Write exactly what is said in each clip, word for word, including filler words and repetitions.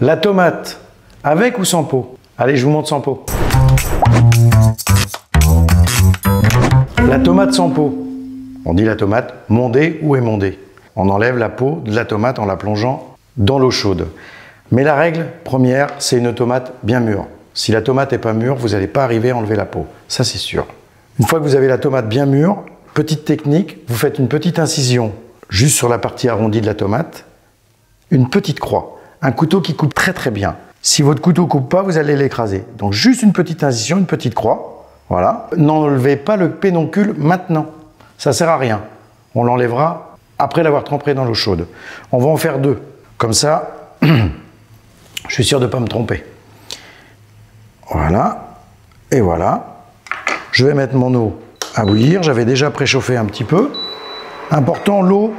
La tomate, avec ou sans peau? Allez, je vous montre sans peau. La tomate sans peau. On dit la tomate mondée ou émondée. On enlève la peau de la tomate en la plongeant dans l'eau chaude. Mais la règle première, c'est une tomate bien mûre. Si la tomate n'est pas mûre, vous n'allez pas arriver à enlever la peau. Ça, c'est sûr. Une fois que vous avez la tomate bien mûre, petite technique, vous faites une petite incision juste sur la partie arrondie de la tomate, une petite croix, un couteau qui coupe très très bien. Si votre couteau ne coupe pas, vous allez l'écraser. Donc juste une petite incision, une petite croix, voilà. N'enlevez pas le pédoncule maintenant, ça ne sert à rien. On l'enlèvera après l'avoir trempé dans l'eau chaude. On va en faire deux, comme ça, je suis sûr de ne pas me tromper. Voilà, et voilà. Je vais mettre mon eau à bouillir, j'avais déjà préchauffé un petit peu. Important, l'eau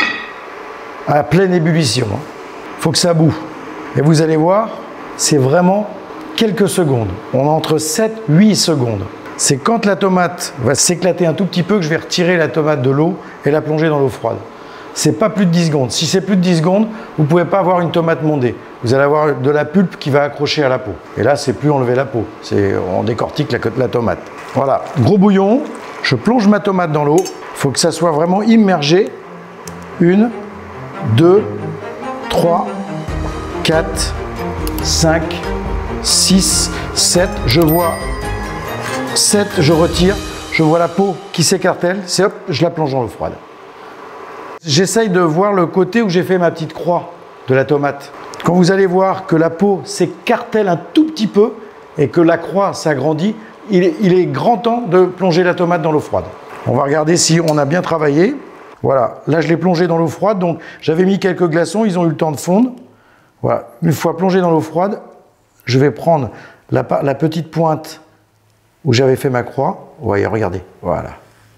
à pleine ébullition. Il faut que ça boue. Et vous allez voir, c'est vraiment quelques secondes. On a entre sept et huit secondes. C'est quand la tomate va s'éclater un tout petit peu que je vais retirer la tomate de l'eau et la plonger dans l'eau froide. C'est pas plus de dix secondes. Si c'est plus de dix secondes, vous ne pouvez pas avoir une tomate mondée. Vous allez avoir de la pulpe qui va accrocher à la peau. Et là, c'est plus enlever la peau. On décortique la, la tomate. Voilà, gros bouillon. Je plonge ma tomate dans l'eau. Il faut que ça soit vraiment immergé. Une, deux, trois, quatre, cinq, six, sept. Je vois sept, je retire. Je vois la peau qui s'écartèle. C'est hop, je la plonge dans l'eau froide. J'essaye de voir le côté où j'ai fait ma petite croix de la tomate. Quand vous allez voir que la peau s'écartèle un tout petit peu et que la croix s'agrandit, il est, il est grand temps de plonger la tomate dans l'eau froide. On va regarder si on a bien travaillé. Voilà, là je l'ai plongé dans l'eau froide, donc j'avais mis quelques glaçons, ils ont eu le temps de fondre. Voilà, une fois plongé dans l'eau froide, je vais prendre la, la petite pointe où j'avais fait ma croix. Vous voyez, regardez, voilà.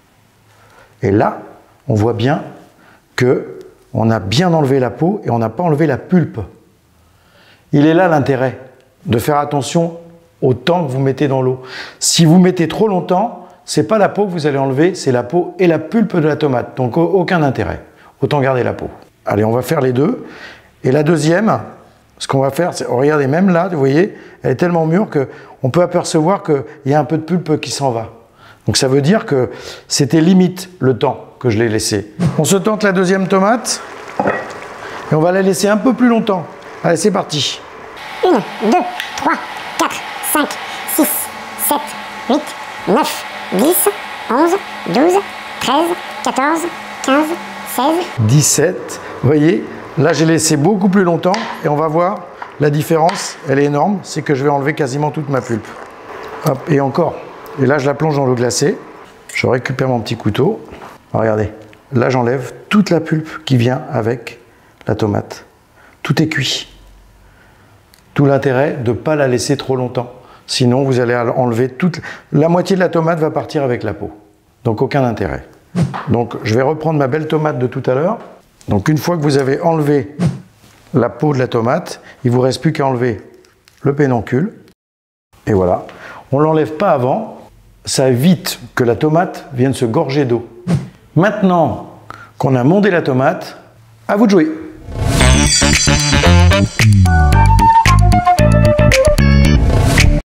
Et là, on voit bien que on a bien enlevé la peau et on n'a pas enlevé la pulpe. Il est là l'intérêt de faire attention au temps que vous mettez dans l'eau. Si vous mettez trop longtemps, c'est pas la peau que vous allez enlever, c'est la peau et la pulpe de la tomate. Donc aucun intérêt. Autant garder la peau. Allez, on va faire les deux. Et la deuxième, ce qu'on va faire, c'est, regardez, même là, vous voyez, elle est tellement mûre qu'on peut apercevoir qu'il y a un peu de pulpe qui s'en va. Donc ça veut dire que c'était limite le temps que je l'ai laissé. On se tente la deuxième tomate et on va la laisser un peu plus longtemps. Allez, c'est parti. un, deux, trois, quatre, cinq, six, sept, huit, neuf, dix, onze, douze, treize, quatorze, quinze, seize, dix-sept. Vous voyez, là j'ai laissé beaucoup plus longtemps et on va voir la différence. Elle est énorme, c'est que je vais enlever quasiment toute ma pulpe. Hop, et encore. Et là je la plonge dans l'eau glacée. Je récupère mon petit couteau. Regardez, là j'enlève toute la pulpe qui vient avec la tomate. Tout est cuit. Tout l'intérêt de ne pas la laisser trop longtemps. Sinon, vous allez enlever toute... La moitié de la tomate va partir avec la peau. Donc, aucun intérêt. Donc, je vais reprendre ma belle tomate de tout à l'heure. Donc, une fois que vous avez enlevé la peau de la tomate, il ne vous reste plus qu'à enlever le pédoncule. Et voilà. On ne l'enlève pas avant. Ça évite que la tomate vienne se gorger d'eau. Maintenant qu'on a mondé la tomate, à vous de jouer.